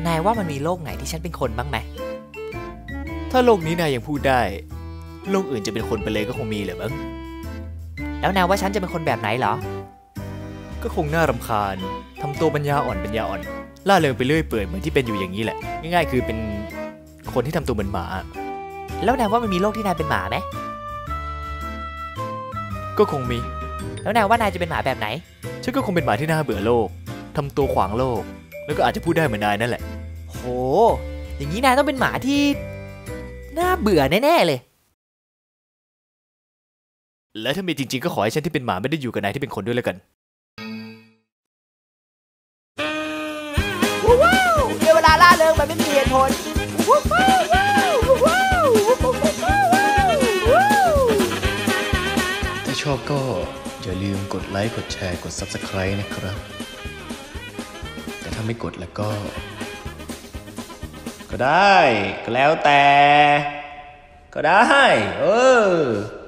นายว่ามันมีโลกไหนที่ฉันเป็นคนบ้างไหมถ้าโลกนี้นายยังพูดได้โลกอื่นจะเป็นคนไปเลยก็คงมีแหละมั้งแล้วนายว่าฉันจะเป็นคนแบบไหนเหรอก็คงน่ารำคาญทำตัวปัญญาอ่อนล่าเริงไปเรื่อยเปื่อยเหมือนที่เป็นอยู่อย่างนี้แหละง่ายๆคือเป็นคนที่ทำตัวเหมือนหมาแล้วนายว่ามันมีโลกที่นายเป็นหมาไหมก็คงมีแล้วนายว่านายจะเป็นหมาแบบไหนฉันก็คงเป็นหมาที่น่าเบื่อโลกทำตัวขวางโลกแล้วก็อาจจะพูดได้เหมือนนายนั่นแหละโหอย่างนี้นายต้องเป็นหมาที่น่าเบื่อแน่ๆเลยและถ้ามีจริงๆก็ขอให้ฉันที่เป็นหมาไม่ได้อยู่กับนายที่เป็นคนด้วยแล้วกันว้าวเดี๋ยวเวลาล่าเริงมันไม่มีเหตุผลถ้าชอบก็อย่าลืมกดไลค์กดแชร์กด Subscribe นะครับแต่ถ้าไม่กดแล้วก็ได้ก็แล้วแต่ก็ได้